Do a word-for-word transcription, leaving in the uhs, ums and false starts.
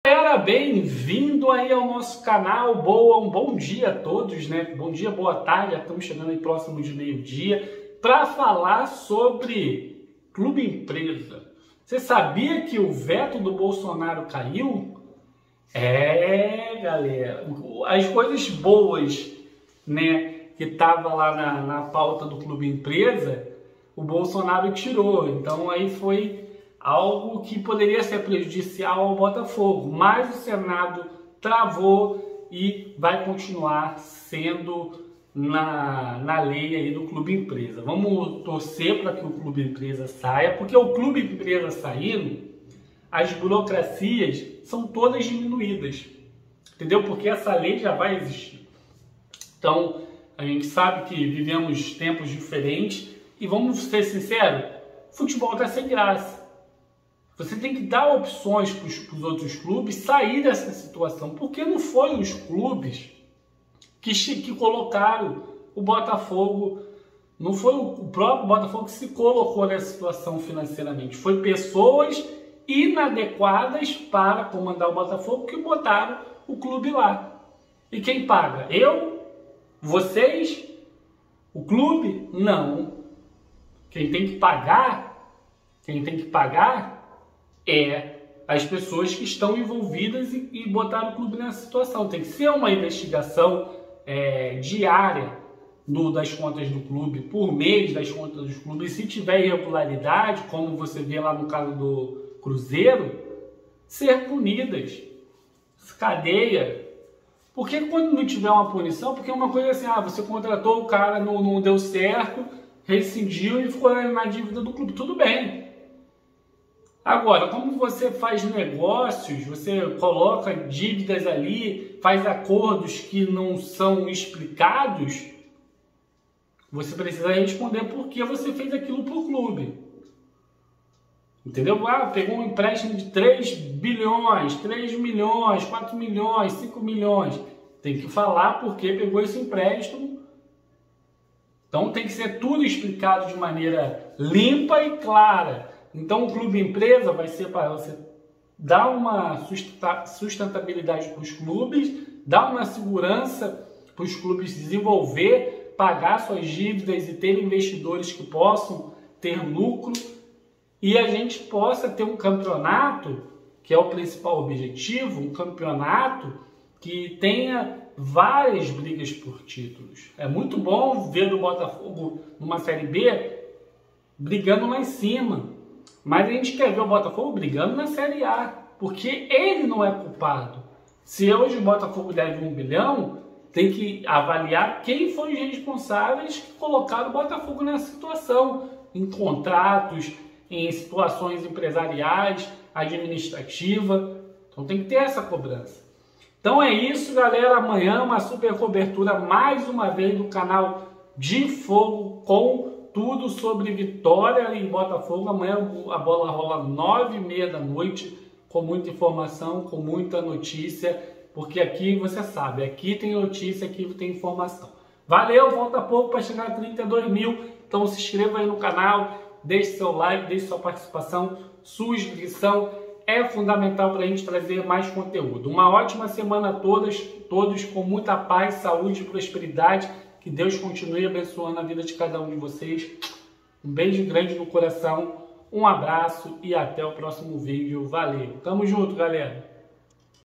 Galera, bem-vindo aí ao nosso canal. Boa, um bom dia a todos, né? Bom dia, boa tarde, já estamos chegando aí próximo de meio-dia para falar sobre Clube Empresa. Você sabia que o veto do Bolsonaro caiu? É, galera, as coisas boas, né, que tava lá na, na pauta do Clube Empresa, o Bolsonaro tirou. Então aí foi algo que poderia ser prejudicial ao Botafogo, mas o Senado travou e vai continuar sendo na, na lei aí do Clube Empresa. Vamos torcer para que o Clube Empresa saia, porque o Clube Empresa saindo, as burocracias são todas diminuídas, entendeu? Porque essa lei já vai existir. Então, a gente sabe que vivemos tempos diferentes e vamos ser sinceros, futebol está sem graça. Você tem que dar opções para os outros clubes sair dessa situação, porque não foram os clubes que, que colocaram o Botafogo, não foi o próprio Botafogo que se colocou nessa situação financeiramente, foi pessoas inadequadas para comandar o Botafogo que botaram o clube lá. E quem paga? Eu? Vocês? O clube? Não. Quem tem que pagar, quem tem que pagar é as pessoas que estão envolvidas e, e botaram o clube nessa situação. Tem que ser uma investigação é, diária do, das contas do clube, por mês das contas dos clubes. Se tiver irregularidade, como você vê lá no caso do Cruzeiro, ser punidas, cadeia. Porque quando não tiver uma punição, porque é uma coisa assim, ah, você contratou o cara, não, não deu certo, rescindiu e ficou na dívida do clube, tudo bem. Agora, como você faz negócios, você coloca dívidas ali, faz acordos que não são explicados, você precisa responder por que você fez aquilo para o clube. Entendeu? Ah, pegou um empréstimo de três bilhões, três milhões, quatro milhões, cinco milhões. Tem que falar por que pegou esse empréstimo. Então tem que ser tudo explicado de maneira limpa e clara. Então o Clube Empresa vai ser para você dar uma sustentabilidade para os clubes, dar uma segurança para os clubes desenvolver, pagar suas dívidas e ter investidores que possam ter lucro e a gente possa ter um campeonato, que é o principal objetivo, um campeonato que tenha várias brigas por títulos. É muito bom ver o Botafogo numa Série B brigando lá em cima. Mas a gente quer ver o Botafogo brigando na Série A, porque ele não é culpado. Se hoje o Botafogo deve um bilhão, tem que avaliar quem foram os responsáveis que colocaram o Botafogo nessa situação, em contratos, em situações empresariais, administrativas. Então tem que ter essa cobrança. Então é isso, galera. Amanhã uma super cobertura, mais uma vez, do canal de Fogo com tudo sobre Vitória e Botafogo. Amanhã a bola rola nove e meia da noite, com muita informação, com muita notícia, porque aqui você sabe, aqui tem notícia, aqui tem informação. Valeu, falta pouco para chegar a trinta e dois mil, então se inscreva aí no canal, deixe seu like, deixe sua participação, sua inscrição é fundamental para a gente trazer mais conteúdo. Uma ótima semana a todos, todos com muita paz, saúde e prosperidade. Que Deus continue abençoando a vida de cada um de vocês. Um beijo grande no coração, um abraço e até o próximo vídeo. Valeu! Tamo junto, galera!